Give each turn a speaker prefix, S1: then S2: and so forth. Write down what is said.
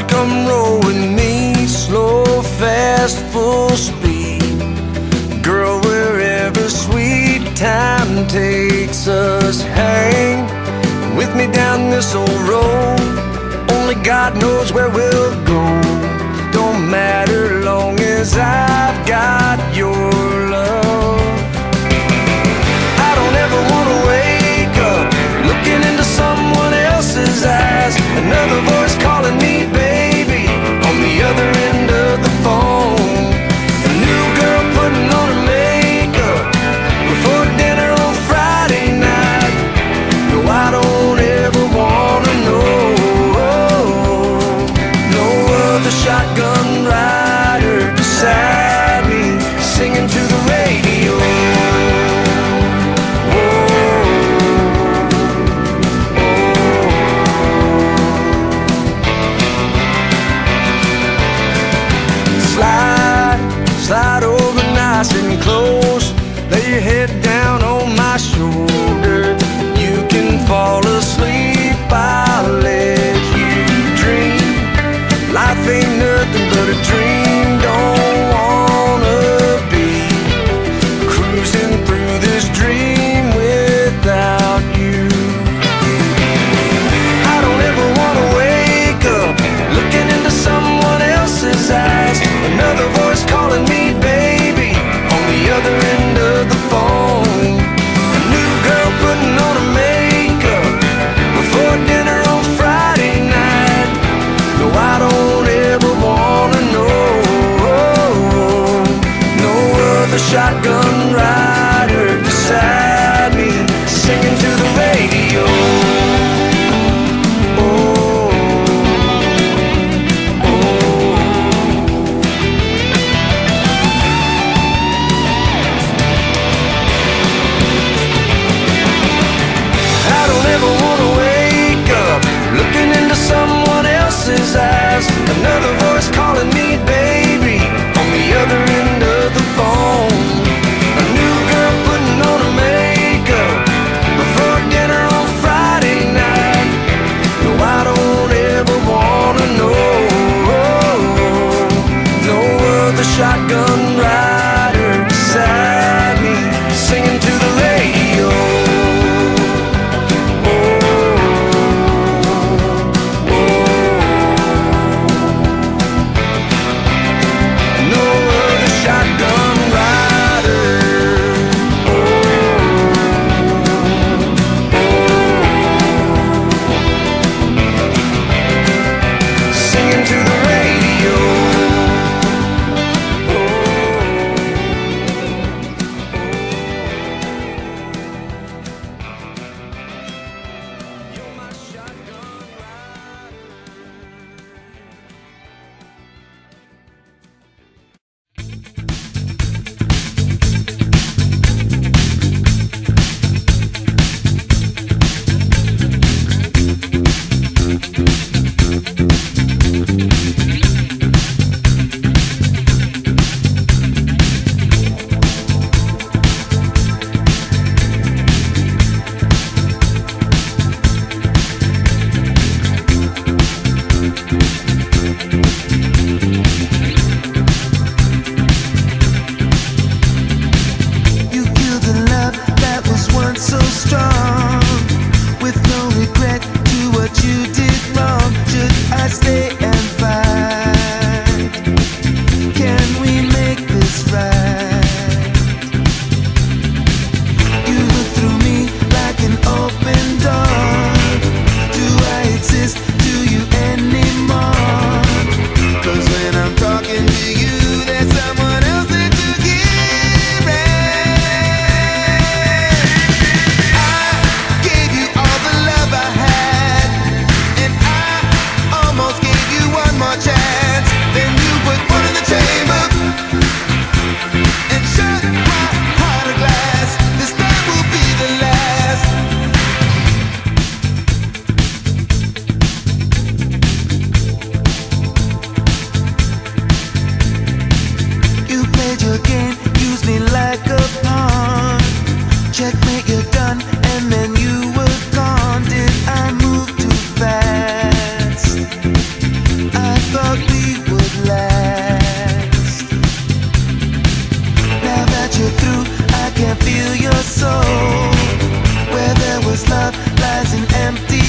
S1: you come roll with me? Slow, fast, full speed. Girl, wherever sweet time takes us, hang with me down this old road. Only God knows where we'll go. Don't matter long as I've got your love. I don't ever wanna wake up looking into someone else's eyes. Another voice calling me baby on the other end of the phone. A new girl putting on her makeup before dinner on Friday night. No, I don't ever wanna know. No other shotgun rider beside me singing to the radio. Slide over nice and close. Lay your head down on my shoulder. You can fall asleep, I'll let you dream. Life ain't nothing but a dream. Don't wanna be cruising through this dream without you. I don't ever wanna wake up looking into someone else's eyes. Another voice calling me baby on the other end of the phone. A new girl putting on her makeup before dinner on Friday night. No, I don't ever wanna know. No other shotgun rider beside me singing to the radio. Someone else's eyes. Another voice calling me baby on the other end of the phone. A new
S2: that you're through. I can feel your soul. Where there was love lies an empty